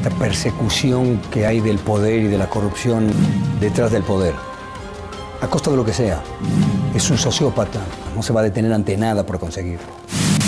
esta persecución que hay del poder y de la corrupción detrás del poder, a costa de lo que sea. Es un sociópata, no se va a detener ante nada por conseguirlo.